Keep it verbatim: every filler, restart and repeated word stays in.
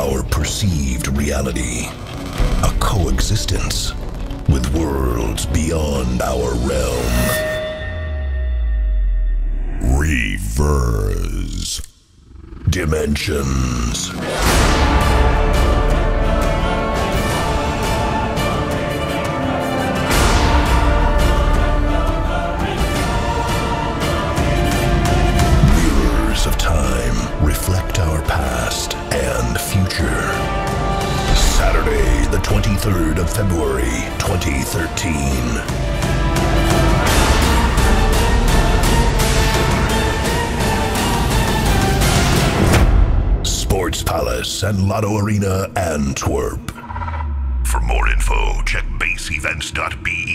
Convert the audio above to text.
our perceived reality. A coexistence with worlds beyond our realm. Reverze. Dimensions. Mirrors of time reflect our past and future. Saturday, the twenty-third of February, twenty thirteen. Sports Palace and Lotto Arena, Antwerp. For more info, check base events dot b e.